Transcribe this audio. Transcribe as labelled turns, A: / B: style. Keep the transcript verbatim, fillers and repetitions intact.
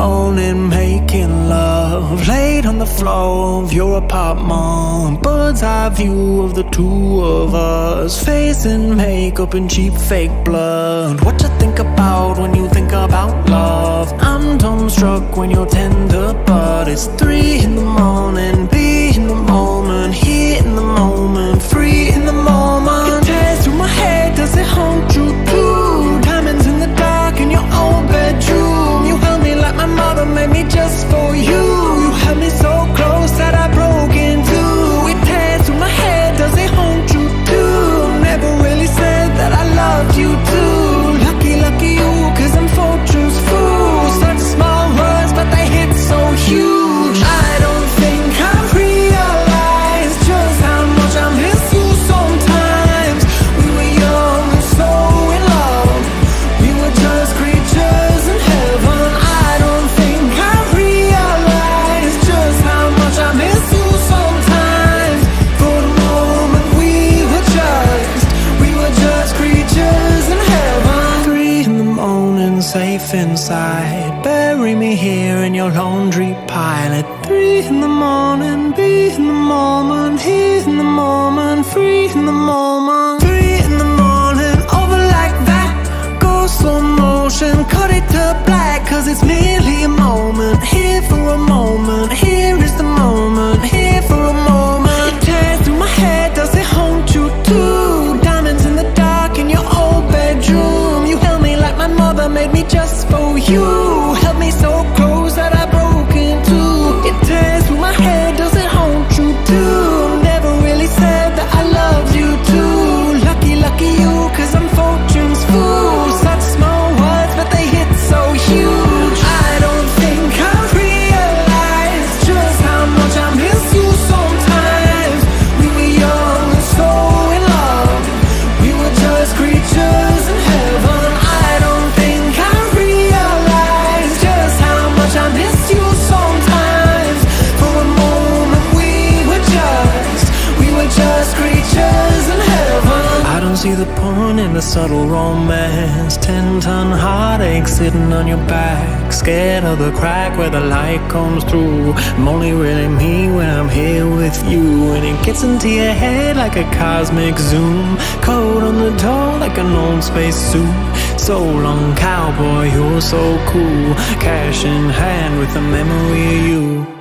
A: morning, making love, laid on the floor of your apartment. Bird's eye view of the two of us, facing makeup and cheap fake blood. What you think about when you think about love? I'm dumbstruck when you're tender, but it's three in the morning. Be in the moment, here in the moment, free in the moment. It tears through my head, does it haunt you too? Diamonds in the dark in your own bedroom. You held me like my mother made me just for you. You held me so close that I broke in two. It tears through my head, does it haunt you too? Never really said that I loved you too. Lucky, lucky you, cause I'm fortune's fool. Such small words, but they hit so huge. I don't think I realized just how much I miss you sometimes. We were young and so in love, we were just creatures in heaven. I don't think I realized just how much I miss you sometimes. For the moment we were just, we were just creatures in heaven. Three in the morning, safe inside, bury me here in your laundry pile. At three in the morning, be in the moment, here in the moment, free in the moment. Three in the morning, over like that, go slow motion, cut it to black, cause it's merely a moment. Here for a moment, here is the moment, here for a moment. It tears through my head, does it haunt you too? Diamonds in the dark in your old bedroom. You held me like my mother made me just for you. Held me so close that I broke in two. It tears through my head, does it haunt you too? Never really said that I loved you too. Lucky, lucky you, cause I'm fortune's fool. Such small words, but they hit so huge. I don't think I realized just how much I miss you sometimes. We were young and so in love, we were just creatures in heaven. I don't think I realized just how much I miss you sometimes. For a moment we were just, we were just creatures in heaven. I don't see the point in the subtle romance. Ten-ton heartache sitting on your back, scared of the crack where the light comes through. I'm only really me when I'm here with you, and it gets into your head like a cosmic zoom. Cold on the door like an old space suit. So long, cowboy, you're so cool. Cash in hand with the memory of you.